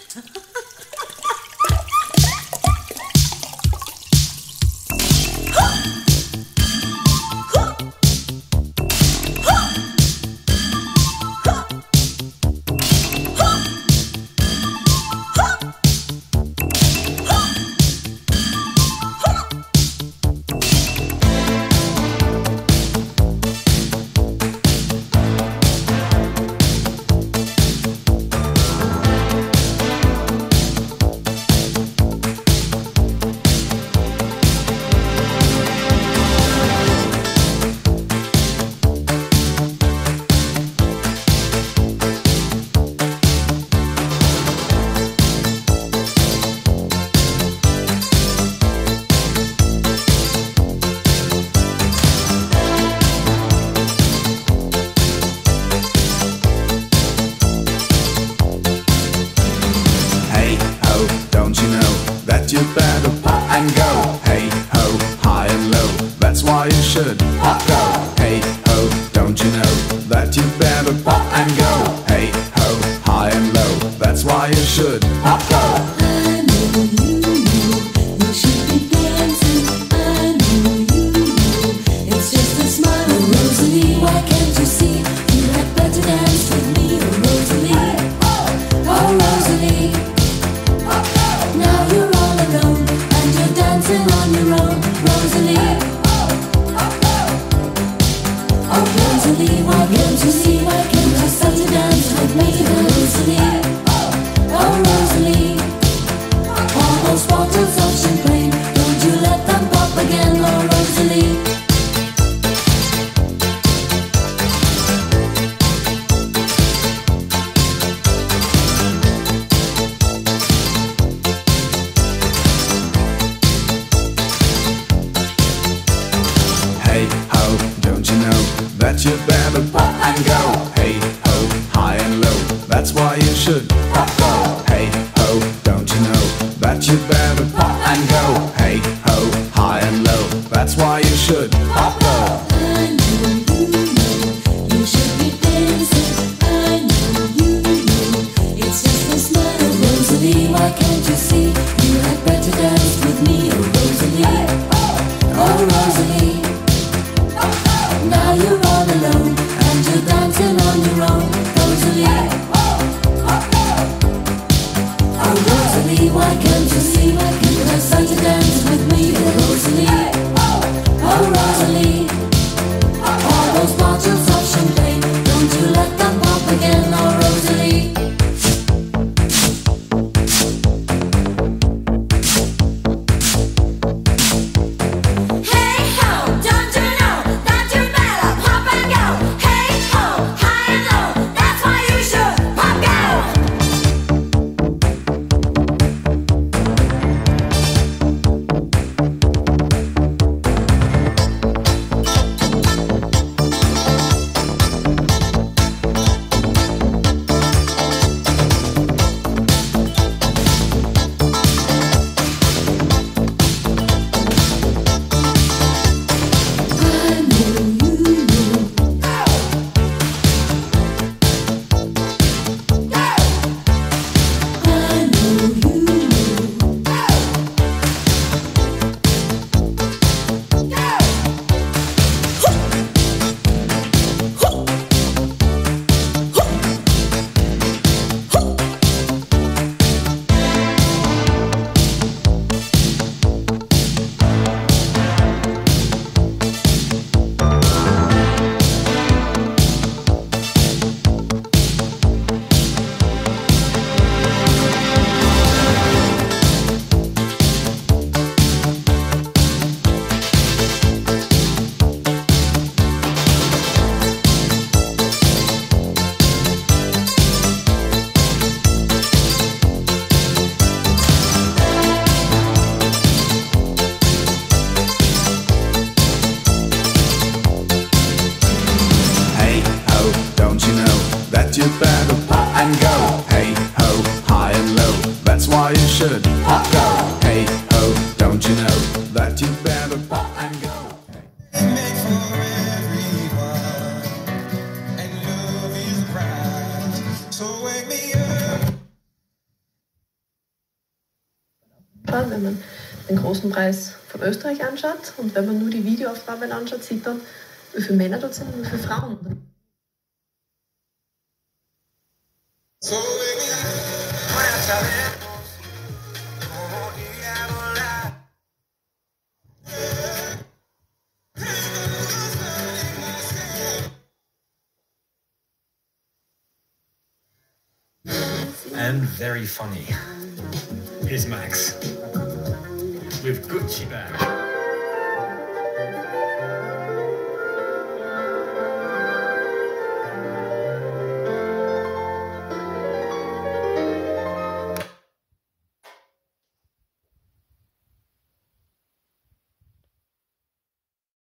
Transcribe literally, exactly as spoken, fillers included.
You better pop and go. Hey ho, high and low, that's why you should pop go. Hey ho, don't you know that you better pop and go. Hey ho, high and low, that's why you should pop go. I know you know you should be dancing. I know you know it's just a smile. Oh Rosalie, why can't you see you had better dance with me? Oh Rosalie, oh Rosalie, now you're all alone and you're dancing on your own, Rosalie. Oh Rosalie, why can't you see? Why can't you start to dance with me, Rosalie? Oh Rosalie, all those bottles of champagne, don't you let them pop again, oh Rosalie. Hey ho, don't you know that you better pop and go. Hey ho, high and low, that's why you should pop go. Hey ho, don't you know that you better pop and go. Hey ho, high and low, that's why you should pop go. I know you know you should be dancing. I know you know it's just a smile, oh Rosalie, why can't you see you had better dance with me, oh Rosalie. Oh Rosalie, now you're all alone and you're dancing on your own, Rosalie. Oh Rosalie, why can't you see? Why can't you have such a dance with me, oh Rosalie? Oh Rosalie, Wenn man den großen Preis von Österreich anschaut und wenn man nur die Videoaufnahmen anschaut, sieht man, wie viele Männer dort sind und wie viele Frauen. And very funny. Here's Max with Gucci bag.